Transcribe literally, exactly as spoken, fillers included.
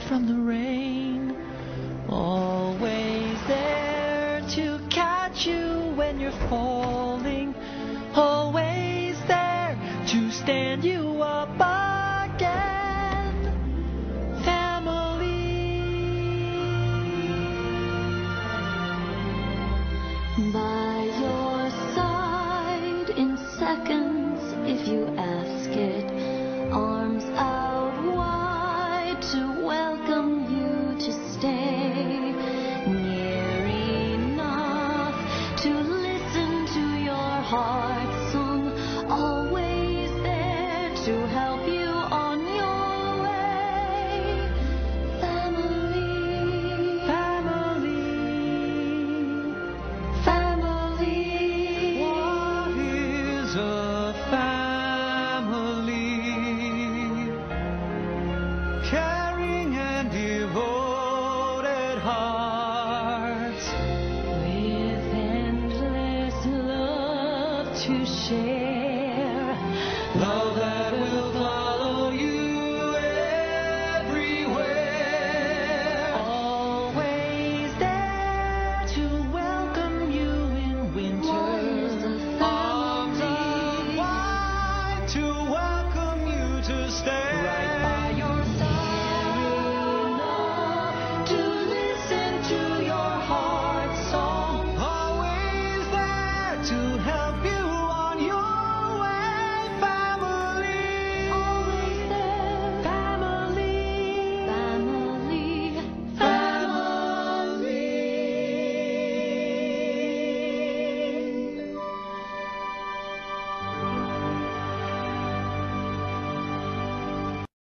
from the rain, always there to catch you when you're falling, always there to stand you up again. Family. By your side in seconds if you ask it, arms out wide to welcome you to stay, near enough to listen to your heart song, always there to help you on your way. Family, family, family. What is a family? Caring and devoted hearts with endless love to share.